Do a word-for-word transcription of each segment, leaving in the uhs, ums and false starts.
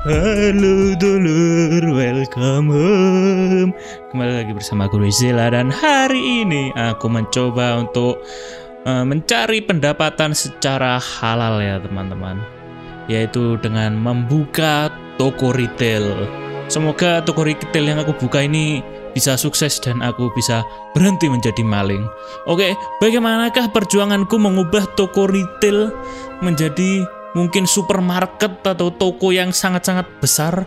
Halo dulur, welcome home. Kembali lagi bersama aku Rizila, dan hari ini aku mencoba untuk uh, mencari pendapatan secara halal ya teman-teman, yaitu dengan membuka toko retail. Semoga toko retail yang aku buka ini bisa sukses dan aku bisa berhenti menjadi maling. Oke, bagaimanakah perjuanganku mengubah toko retail menjadi mungkin supermarket atau toko yang sangat-sangat besar?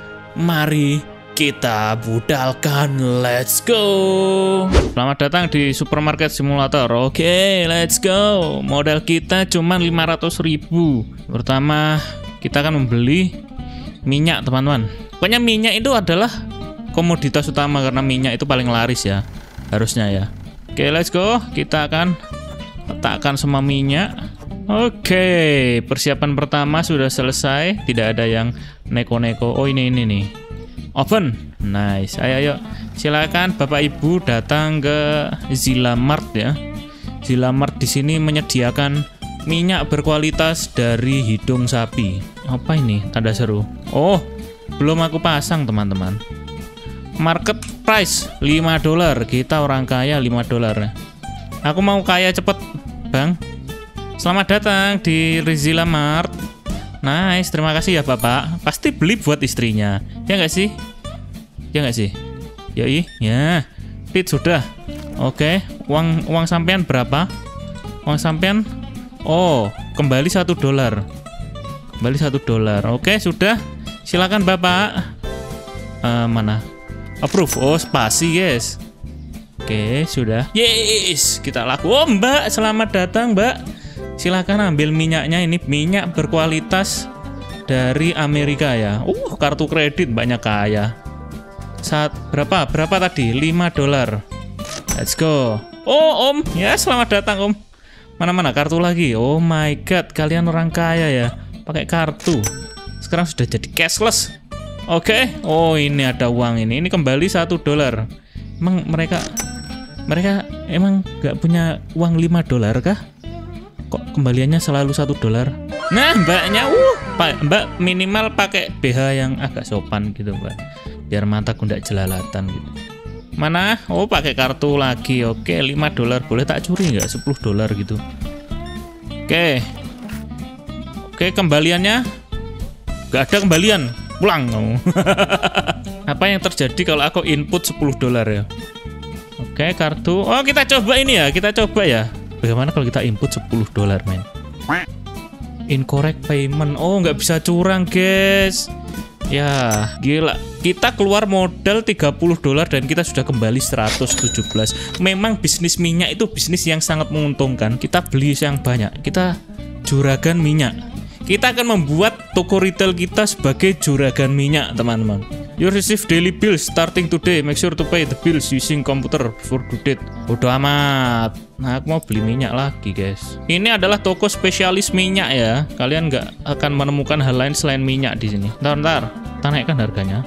Mari kita budalkan, let's go. Selamat datang di supermarket simulator. Oke, let's go. Modal kita cuma lima ratus ribu. Pertama, kita akan membeli minyak teman-teman. Pokoknya minyak itu adalah komoditas utama karena minyak itu paling laris ya, harusnya ya. Oke, let's go. Kita akan letakkan semua minyak. Oke, persiapan pertama sudah selesai. Tidak ada yang neko-neko. Oh, ini ini nih. Open. Nice. Ayo ayo. Silakan Bapak Ibu datang ke Zilamart ya. Zilamart di sini menyediakan minyak berkualitas dari hidung sapi. Apa ini? Tanda seru. Oh, belum aku pasang teman-teman. Market price lima dolar. Kita orang kaya lima dolar. Aku mau kaya cepet, Bang. Selamat datang di Zilamart. Nice, terima kasih ya Bapak. Pasti beli buat istrinya, ya nggak sih? Ya nggak sih? Yoi, ya. Pit sudah. Oke, uang uang sampean berapa? Uang sampean? Oh, kembali satu dolar. Kembali satu dolar. Oke, sudah. Silakan Bapak. Uh, mana? Approve. Oh, spasi guys. Oke, sudah. Yes, kita laku. Oh, Mbak, selamat datang Mbak. Silahkan ambil minyaknya, ini minyak berkualitas dari Amerika ya. Uh, kartu kredit banyak kaya. Saat berapa? Berapa tadi? lima dolar. Let's go. Oh, Om. Ya, selamat datang, Om. Mana-mana kartu lagi. Oh my god, kalian orang kaya ya. Pakai kartu. Sekarang sudah jadi cashless. Oke. Oh, ini ada uang ini. Ini kembali satu dolar. Emang mereka mereka emang nggak punya uang lima dolar kah? Kok kembaliannya selalu satu dolar? Nah, mbaknya, uh, pak, mbak minimal pakai B H yang agak sopan gitu, mbak, biar mataku nggak jelalatan gitu. Mana? Oh, pakai kartu lagi. Oke, lima dolar. Boleh tak curi nggak? sepuluh dolar gitu. Oke, oke, kembaliannya nggak ada kembalian. Pulang kamu. Apa yang terjadi kalau aku input sepuluh dolar ya? Oke, kartu. Oh, kita coba ini ya. Kita coba ya. Bagaimana kalau kita input sepuluh dolar, men? Incorrect payment. Oh, nggak bisa curang, guys. Ya, gila. Kita keluar modal tiga puluh dolar dan kita sudah kembali seratus tujuh belas. Memang bisnis minyak itu bisnis yang sangat menguntungkan. Kita beli yang banyak. Kita juragan minyak. Kita akan membuat toko retail kita sebagai juragan minyak, teman-teman. You receive daily bills starting today. Make sure to pay the bills using computer before due date. Bodoh amat. Nah, aku mau beli minyak lagi, guys. Ini adalah toko spesialis minyak ya. Kalian nggak akan menemukan hal lain selain minyak di sini. Ntar, ntar. Kita naikkan harganya.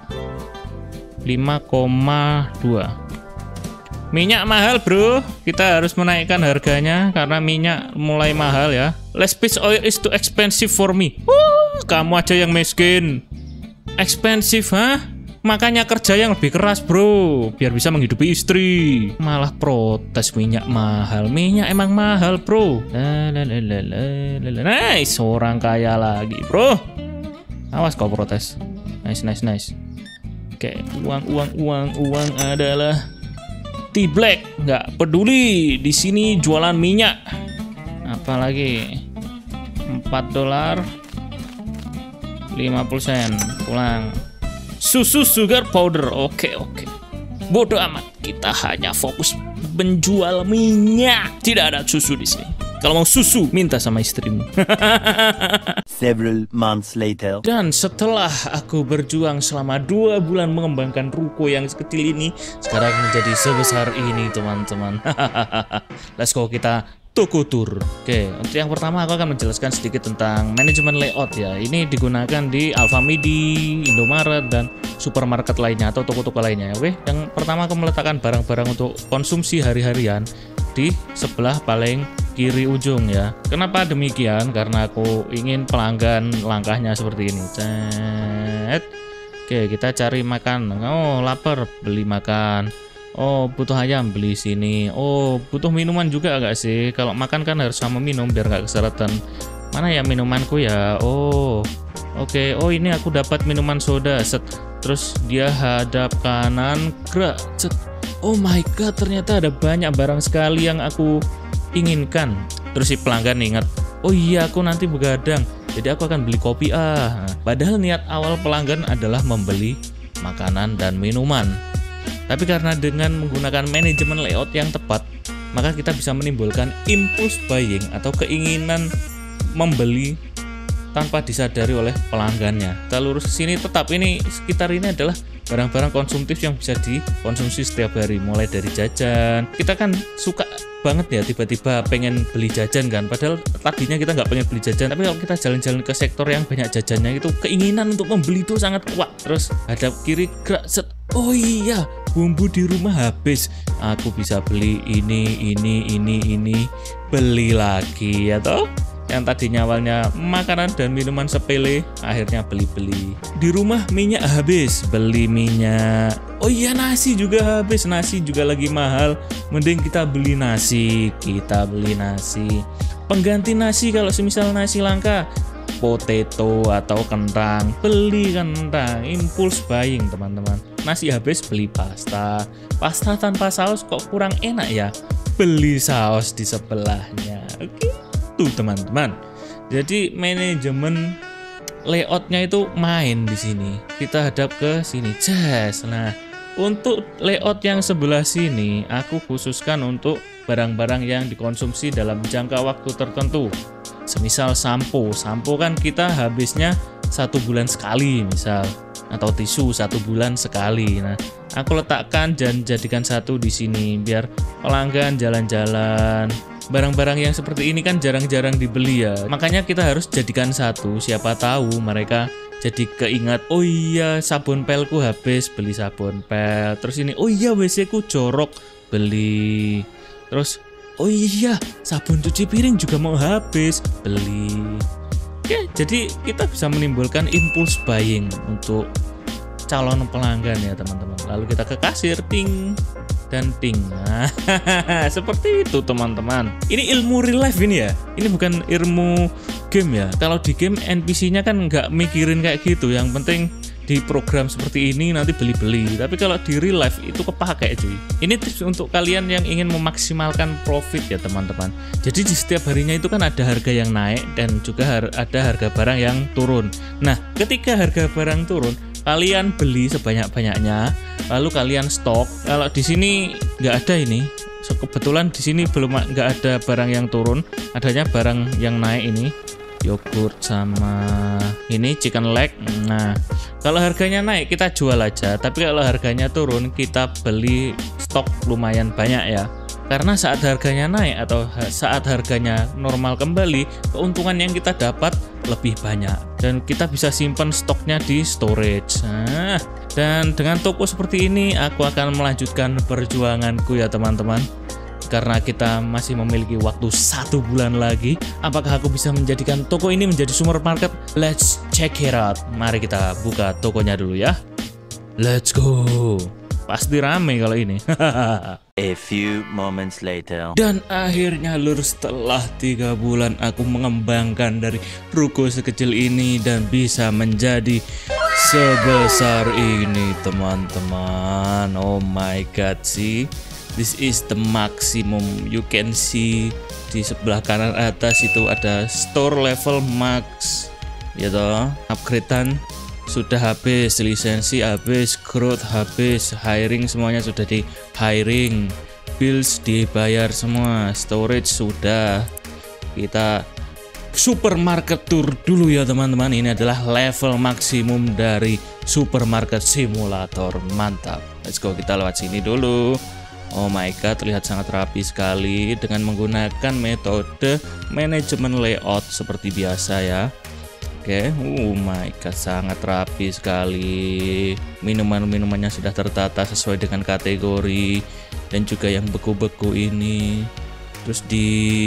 lima koma dua. Minyak mahal, bro. Kita harus menaikkan harganya karena minyak mulai mahal ya. Less fish oil is too expensive for me. Wuh, kamu aja yang miskin. Expensive, ha? Makanya kerja yang lebih keras, bro, biar bisa menghidupi istri. Malah protes minyak mahal. Minyak emang mahal, bro. Nice, orang kaya lagi, bro. Awas kau protes. Nice, nice, nice. Oke, uang, uang, uang, uang adalah T-Black. Nggak peduli. Di sini jualan minyak. Apalagi empat dolar. lima puluh sen. Pulang. Susu sugar powder. Oke, oke. Bodoh amat. Kita hanya fokus menjual minyak. Tidak ada susu di sini. Kalau mau susu, minta sama istrimu. Several months later. Dan setelah aku berjuang selama dua bulan mengembangkan ruko yang sekecil ini, sekarang menjadi sebesar ini, teman-teman. Let's go, kita toko tour. Oke, untuk yang pertama aku akan menjelaskan sedikit tentang manajemen layout ya. Ini digunakan di Alfamidi, Indomaret, dan supermarket lainnya atau toko-toko lainnya. Oke, yang pertama aku meletakkan barang-barang untuk konsumsi hari-harian di sebelah paling kiri ujung ya. Kenapa demikian? Karena aku ingin pelanggan langkahnya seperti ini. Cet. Oke, kita cari makan. Oh, lapar, beli makan. Oh, butuh ayam, beli sini. Oh, butuh minuman juga agak sih? Kalau makan kan harus sama minum biar nggak keseretan. Mana ya minumanku ya? Oh, oke. Okay. Oh, ini aku dapat minuman soda. Set. Terus dia hadap kanan, gerak. Set. Oh my god, ternyata ada banyak barang sekali yang aku inginkan. Terus si pelanggan ingat, oh iya aku nanti begadang, jadi aku akan beli kopi ah. Padahal niat awal pelanggan adalah membeli makanan dan minuman. Tapi karena dengan menggunakan manajemen layout yang tepat, maka kita bisa menimbulkan impulse buying atau keinginan membeli tanpa disadari oleh pelanggannya. Kita lurus ke sini, tetap ini sekitar ini adalah barang-barang konsumtif yang bisa dikonsumsi setiap hari, mulai dari jajan. Kita kan suka banget ya tiba-tiba pengen beli jajan kan, padahal tadinya kita nggak pengen beli jajan, tapi kalau kita jalan-jalan ke sektor yang banyak jajannya itu keinginan untuk membeli itu sangat kuat. Terus hadap kiri, gerak, set. Oh iya, bumbu di rumah habis, aku bisa beli ini, ini, ini, ini, beli lagi ya toh. Yang tadinya awalnya makanan dan minuman sepele, akhirnya beli-beli. Di rumah minyak habis, beli minyak. Oh iya, nasi juga habis, nasi juga lagi mahal, mending kita beli nasi, kita beli nasi. Pengganti nasi kalau semisal nasi langka, potato atau kentang, beli kentang. Impulse buying teman-teman. Nasi habis, beli pasta. Pasta tanpa saus kok kurang enak ya, beli saus di sebelahnya. Oke, tuh teman-teman. Jadi manajemen layoutnya itu main di sini. Kita hadap ke sini, jas. Nah, untuk layout yang sebelah sini aku khususkan untuk barang-barang yang dikonsumsi dalam jangka waktu tertentu. Semisal sampo, sampo kan kita habisnya satu bulan sekali misal, atau tisu satu bulan sekali. Nah, aku letakkan dan jadikan satu di sini biar pelanggan jalan-jalan. Barang-barang yang seperti ini kan jarang-jarang dibeli ya, makanya kita harus jadikan satu. Siapa tahu mereka jadi keingat, oh iya sabun pelku habis, beli sabun pel. Terus ini, oh iya W C ku jorok, beli. Terus, oh iya sabun cuci piring juga mau habis, beli. Oke, jadi kita bisa menimbulkan impulse buying untuk calon pelanggan ya teman-teman. Lalu kita ke kasir, ting dan ting. Nah, seperti itu teman-teman. Ini ilmu real life ini ya. Ini bukan ilmu game ya. Kalau di game N P C-nya kan nggak mikirin kayak gitu. Yang penting di program seperti ini nanti beli-beli. Tapi kalau di real life itu kepake cuy. Ini tips untuk kalian yang ingin memaksimalkan profit ya teman-teman. Jadi di setiap harinya itu kan ada harga yang naik dan juga ada harga barang yang turun. Nah, ketika harga barang turun, kalian beli sebanyak-banyaknya, lalu kalian stok. Kalau di sini nggak ada ini, so, kebetulan di sini belum nggak ada barang yang turun, adanya barang yang naik ini, yogurt sama ini chicken leg. Nah, kalau harganya naik kita jual aja, tapi kalau harganya turun kita beli stok lumayan banyak ya. Karena saat harganya naik atau saat harganya normal kembali, keuntungan yang kita dapat lebih banyak dan kita bisa simpan stoknya di storage. Nah, dan dengan toko seperti ini aku akan melanjutkan perjuanganku ya teman-teman. Karena kita masih memiliki waktu satu bulan lagi, apakah aku bisa menjadikan toko ini menjadi supermarket? Let's check it out. Mari kita buka tokonya dulu ya. Let's go. Pasti rame kalau ini. A few moments later. Dan akhirnya lur, setelah tiga bulan aku mengembangkan dari ruko sekecil ini dan bisa menjadi sebesar ini teman-teman. Oh my god, see, this is the maximum. You can see di sebelah kanan atas itu ada store level max ya toh. Upgradean sudah habis, lisensi habis, growth habis, hiring semuanya sudah di hiring, bills dibayar semua, storage sudah. Kita supermarket tour dulu ya teman-teman. Ini adalah level maksimum dari supermarket simulator. Mantap, let's go, kita lewat sini dulu. Oh my god, terlihat sangat rapi sekali dengan menggunakan metode manajemen layout seperti biasa ya. Oke, oh my god, sangat rapi sekali. Minuman-minumannya sudah tertata sesuai dengan kategori dan juga yang beku-beku ini. Terus di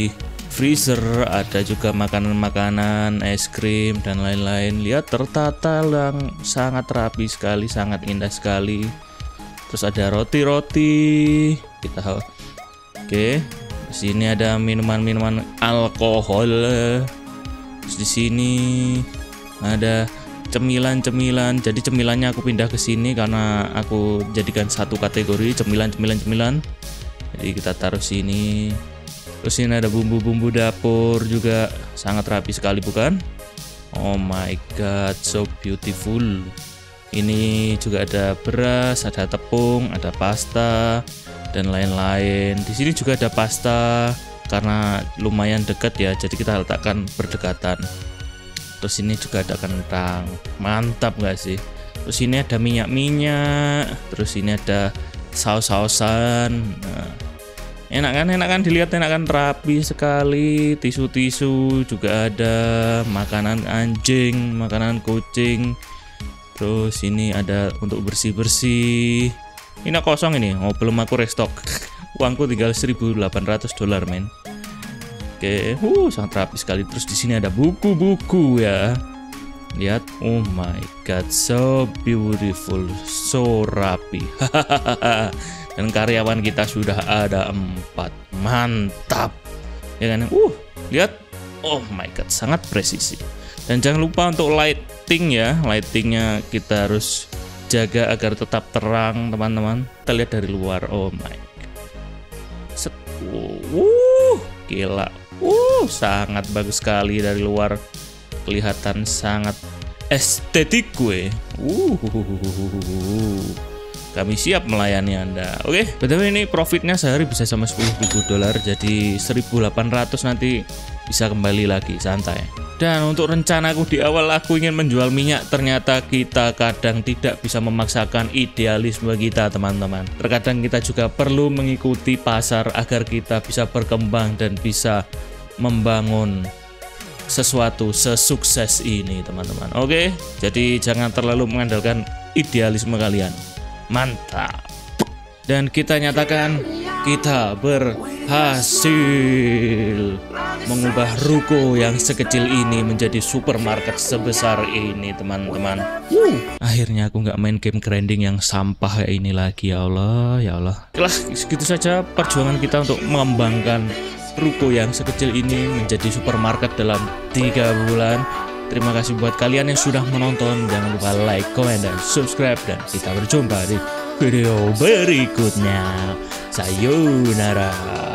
freezer, ada juga makanan-makanan, es krim dan lain-lain. Lihat, tertata yang sangat rapi sekali, sangat indah sekali. Terus ada roti-roti. Kita oke. Di sini ada minuman-minuman alkohol. Terus di sini ada cemilan-cemilan. Jadi cemilannya aku pindah ke sini karena aku jadikan satu kategori cemilan-cemilan-cemilan. Jadi kita taruh sini. Terus ini ada bumbu-bumbu dapur juga, sangat rapi sekali bukan? Oh my god, so beautiful. Ini juga ada beras, ada tepung, ada pasta dan lain-lain. Di sini juga ada pasta karena lumayan dekat ya, jadi kita letakkan berdekatan. Terus ini juga ada kentang, mantap nggak sih? Terus ini ada minyak-minyak, terus ini ada saus-sausan. Nah, enak kan, enak kan dilihat, enak kan, rapi sekali. Tisu-tisu juga ada, makanan anjing, makanan kucing. Terus ini ada untuk bersih-bersih. Ini kosong ini, oh belum aku restock. Uangku tinggal seribu delapan ratus dolar men. Oke, uh sangat rapi sekali. Terus di sini ada buku-buku ya. Lihat, oh my god, so beautiful, so rapi. Dan karyawan kita sudah ada empat, mantap ya kan? Uh lihat, oh my god, sangat presisi. Dan jangan lupa untuk lighting ya, lightingnya kita harus jaga agar tetap terang teman-teman. Kita lihat dari luar, oh my god, set, uh gila, uh sangat bagus sekali dari luar, kelihatan sangat estetik gue. Uh Kami siap melayani Anda. Oke, betul ini profitnya sehari bisa sama sepuluh ribu dolar, jadi seribu delapan ratus nanti bisa kembali lagi santai. Dan untuk rencanaku di awal aku ingin menjual minyak, ternyata kita kadang tidak bisa memaksakan idealisme kita teman-teman. Terkadang kita juga perlu mengikuti pasar agar kita bisa berkembang dan bisa membangun sesuatu sesukses ini teman-teman. Oke, jadi jangan terlalu mengandalkan idealisme kalian. Mantap. Dan kita nyatakan kita berhasil mengubah ruko yang sekecil ini menjadi supermarket sebesar ini teman-teman. Akhirnya aku nggak main game grinding yang sampah kayak ini lagi, ya Allah, ya Allah. Oke lah, segitu saja perjuangan kita untuk mengembangkan ruko yang sekecil ini menjadi supermarket dalam tiga bulan. Terima kasih buat kalian yang sudah menonton. Jangan lupa like, komen, dan subscribe. Dan kita berjumpa di video berikutnya. Sayonara.